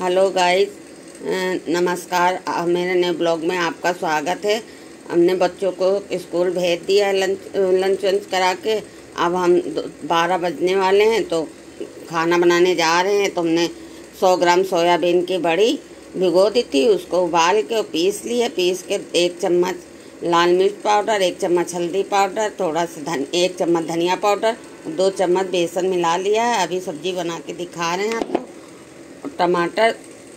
Hello guys, नमस्कार। मेरे नए ब्लॉग में आपका स्वागत है। हमने बच्चों को स्कूल भेज दिया है लंच वंच करा के। अब हम 12 बजने वाले हैं तो खाना बनाने जा रहे हैं। तो हमने 100 ग्राम सोयाबीन की बड़ी भिगो दी थी, उसको उबाल के पीस ली है। पीस के 1 चम्मच लाल मिर्च पाउडर, 1 चम्मच हल्दी पाउडर, थोड़ा सा 1 चम्मच धनिया पाउडर, 2 चम्मच बेसन मिला लिया है। अभी सब्जी बना के दिखा रहे हैं आपको। टमाटर,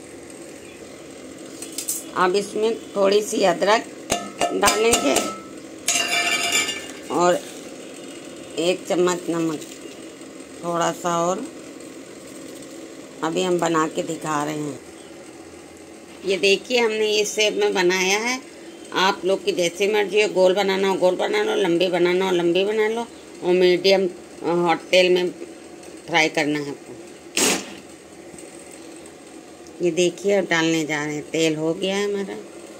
अब इसमें थोड़ी सी अदरक डालेंगे और 1 चम्मच नमक, थोड़ा सा और। अभी हम बना के दिखा रहे हैं। ये देखिए, हमने इस शेप में बनाया है। आप लोग की जैसी मर्जी हो, गोल बनाना हो गोल बना लो, लंबी बनाना हो लंबी बना लो, और मीडियम हॉट तेल में फ्राई करना है आपको। ये देखिए, अब डालने जा रहे हैं। तेल हो गया है हमारा।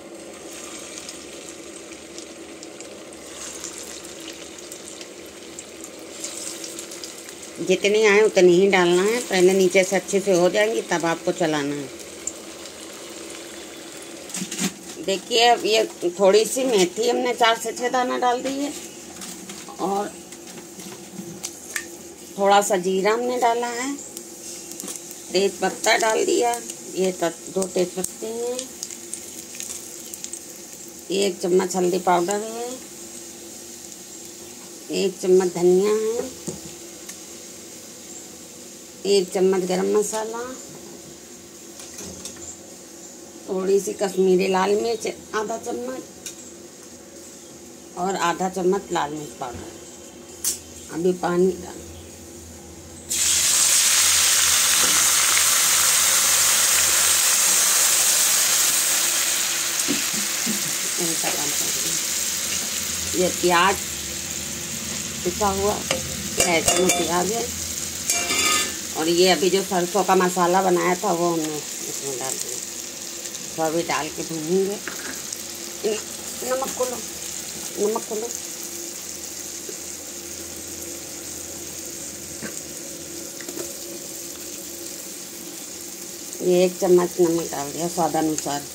जितनी आए उतनी ही डालना है। पहले नीचे से अच्छे से हो जाएंगी, तब आपको चलाना है। देखिए, अब ये थोड़ी सी मेथी हमने 4 से 6 दाना डाल दी है, और थोड़ा सा जीरा हमने डाला है। तेज पत्ता डाल दिया, ये 2 तेज पत्ते हैं। 1 चम्मच हल्दी पाउडर है, 1 चम्मच धनिया है, 1 चम्मच गरम मसाला, थोड़ी सी कश्मीरी लाल मिर्च आधा चम्मच, और आधा चम्मच लाल मिर्च पाउडर। अभी पानी डाल, ये प्याज पिसा हुआ ऐसे में प्याज है, और ये अभी जो सरसों का मसाला बनाया था वो हमने इसमें डाल दिया। तो अभी डाल के भूनेंगे। नमक को लो, नमक को लो। ये 1 चम्मच नमक डाल दिया, स्वादानुसार।